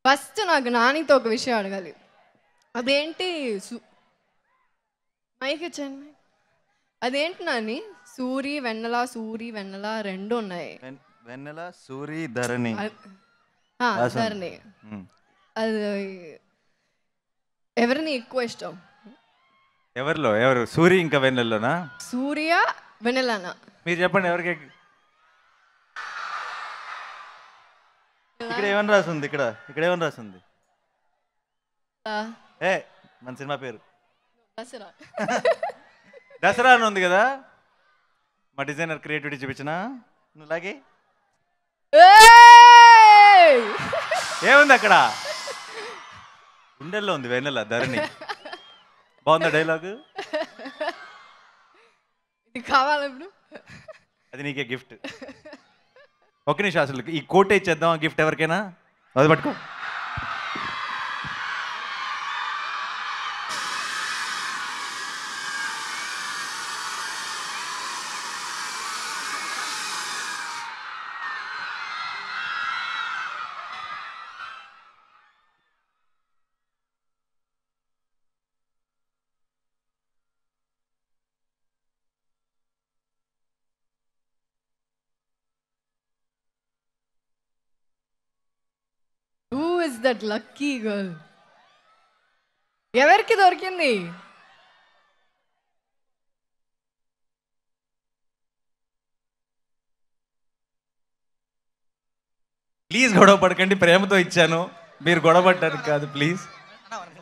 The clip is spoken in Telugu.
ఫస్ట్ నాకు నానితో ఒక విషయం అడగాలి. అదేంటి మైక్ ఇచ్చేయండి. అదేంటి నాని సూరి వెన్నెల రెండు ఉన్నాయి. వెన్నెల సూరి ధరణి ధరణి. అది ఎవరిని ఎక్కువ ఇష్టం? ఎవరు సూరి ఇంకా వెన్నెలలోనా? సూర్య వెన్నెలనా? మీరు చెప్పండి ఎవరికి. ఇక్కడ ఏమని రాసింది? ఇక్కడ ఏమని రాసింది? మన సినిమా పేరు దసరా. దసరా అని ఉంది కదా. మా డిజైనర్ క్రియేటివిటీ చూపించిన నువ్వు లాగే ఏముంది అక్కడ? గుండెల్లో ఉంది వెన్నెల ధరణి. బాగుందా డైలాగు? ఇది కావాలి ఇప్పుడు. అది నీకే గిఫ్ట్. ఒక నిమిషం అసలు ఈ కోట్ ఇచ్చేద్దాం గిఫ్ట్ ఎవరికైనా. అది పట్టుకో. Who is that lucky girl? ఎవరికి దొరికింది? ప్లీజ్ గొడవ పడకండి, ప్రేమతో ఇచ్చాను, మీరు గొడవ పడ్డానికి కాదు ప్లీజ్.